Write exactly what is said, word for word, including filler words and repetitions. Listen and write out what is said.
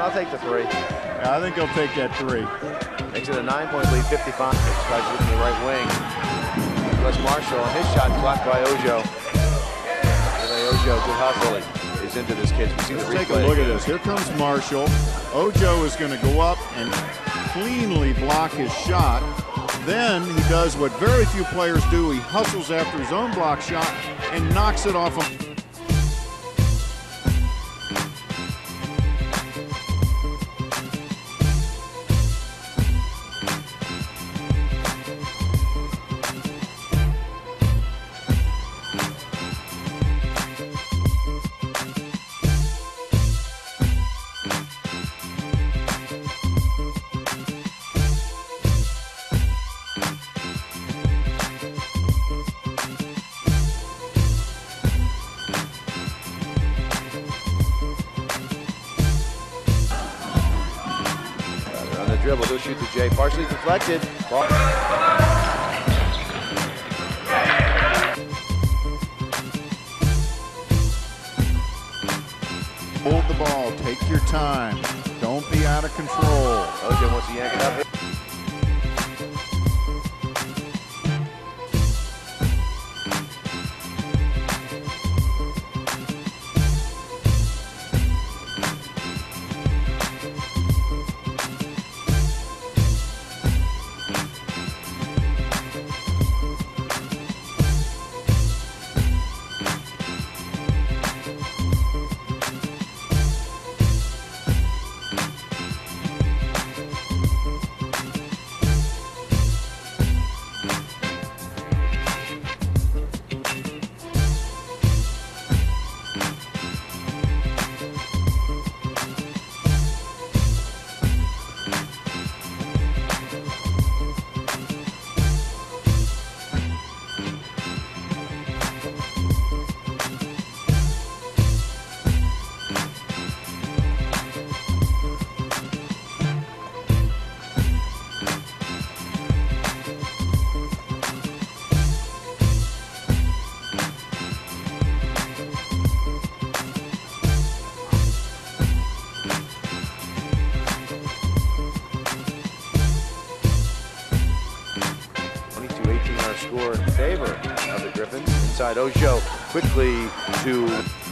I'll take the three. Yeah, I think he'll take that three. Makes it a nine-point lead, fifty-five. Tries looking the right wing. Wes Marshall, and his shot blocked by Ojo. Anyway, Ojo, good hustle, is into this kid. We see Let's the take replay. a look at this. Here comes Marshall. Ojo is going to go up and cleanly block his shot. Then he does what very few players do. He hustles after his own block shot and knocks it off him. Dribble, he'll shoot the J, partially deflected. Ball. Hold the ball, take your time. Don't be out of control. Ojo wants to yank it up. Score in favor of the Griffins. Inside Ojo quickly to